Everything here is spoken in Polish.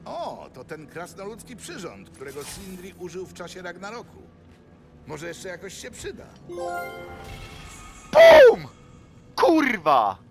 O, to ten krasnoludzki przyrząd, którego Sindri użył w czasie Ragnaroku. Może jeszcze jakoś się przyda. BUM! Kurwa!